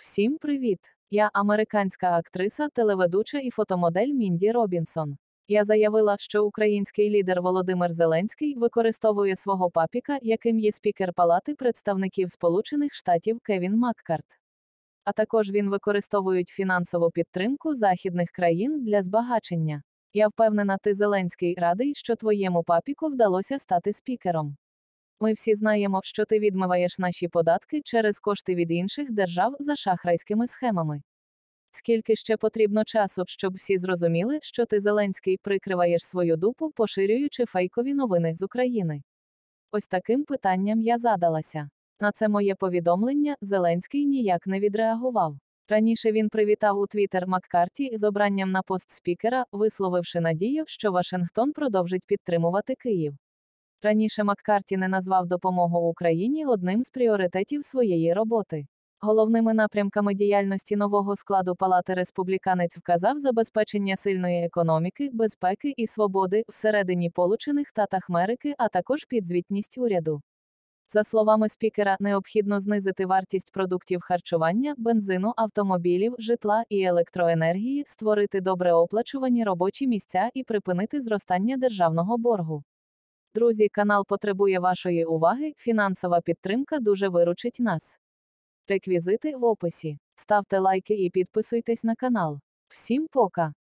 Всім привіт! Я американська актриса, телеведуча і фотомодель Мінді Робінсон. Я заявила, що український лідер Володимир Зеленський використовує свого папіка, яким є спікер Палати представників Сполучених Штатів Кевін Маккарт. А також він використовують фінансову підтримку західних країн для збагачення. Я впевнена, ти, Зеленський, радий, що твоєму папіку вдалося стати спікером. Ми всі знаємо, що ти відмиваєш наші податки через кошти від інших держав за шахрайськими схемами. Скільки ще потрібно часу, щоб всі зрозуміли, що ти, Зеленський, прикриваєш свою дупу, поширюючи фейкові новини з України? Ось таким питанням я задалася. На це моє повідомлення Зеленський ніяк не відреагував. Раніше він привітав у Твіттер Маккарті з обранням на пост спікера, висловивши надію, що Вашингтон продовжить підтримувати Київ. Раніше Маккарті не назвав допомогу Україні одним з пріоритетів своєї роботи. Головними напрямками діяльності нового складу Палати республіканець вказав забезпечення сильної економіки, безпеки і свободи всередині Сполучених Штатів Америки, а також підзвітність уряду. За словами спікера, необхідно знизити вартість продуктів харчування, бензину, автомобілів, житла і електроенергії, створити добре оплачувані робочі місця і припинити зростання державного боргу. Друзі, канал потребує вашої уваги, фінансова підтримка дуже виручить нас. Реквізити в описі. Ставте лайки і підписуйтесь на канал. Всім пока!